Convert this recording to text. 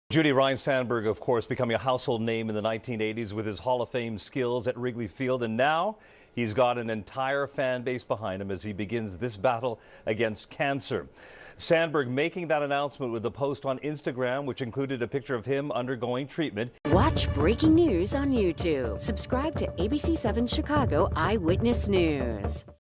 Ryne Sandberg, of course, becoming a household name in the 1980s with his Hall of Fame skills at Wrigley Field, and now he's got an entire fan base behind him as he begins this battle against cancer. Sandberg making that announcement with a post on Instagram, which included a picture of him undergoing treatment. Watch breaking news on YouTube. Subscribe to ABC 7 Chicago Eyewitness News.